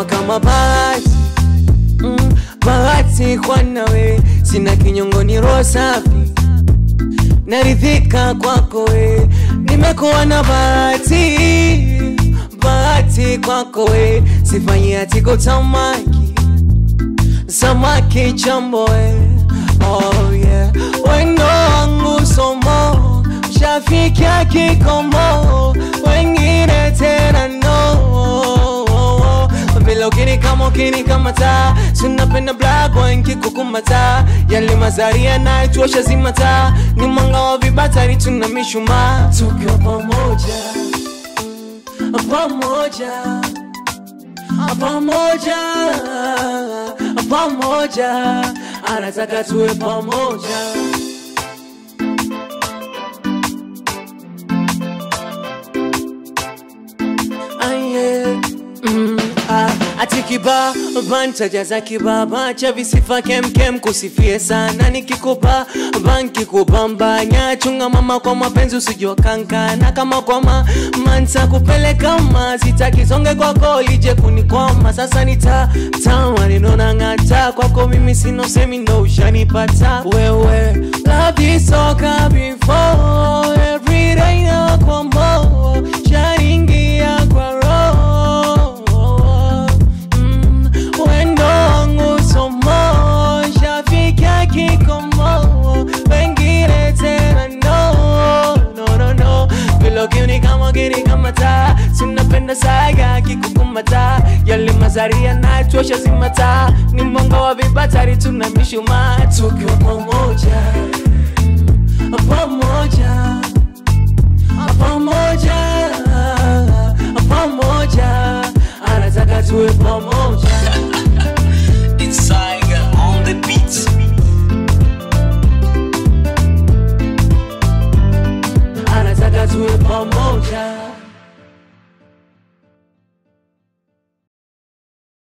kama bahati. Bahati kwa nawe, sina kinyongo ni roho safi. Naridhika kwako we, nimekuwa na bahati. Bahati kwako we, sifanyi hati kutamaki. Samaki jambo we, oh yeah. Wendo wangu somo, shafikia kikomo. Wengine tena no. Vile ukini kama taa, sunapenda black wanki kukumata. Yale mazaria na ituosha zimata. Ni mwanga wa vibatari tunamishuma. Tukiwa pamoja, pamoja, pamoja, pamoja. Anataka tuwe pamoja. Atikiba banta jaza kibaba cha visifa kem kusifie sana. Nikikupa banki kubambanya, chunga mama kwa mapenzi usijua kankana. Kama kwa mansa kupeleka sitaki songe kwako lije kunikoma. Sasa nitatawa ninona ngata kwako mimi sino semi ndo ushanipata wewe. Love is so before every day na kwa mo sharingi ya kwa roho. Wendo wangu somo, shafikia kikomo. Wengine tena no. Bilo kini kama taa, sunapenda saga kikukumata. Yale mazaria na ituosha zimata. Ni mwanga wa vibatari tunamishuma. Tukiwa pamoja, pamoja, pamoja, pamoja. Anataka tuwe pamoja. It's Saiga on the beat. Anataka tuwe pamoja.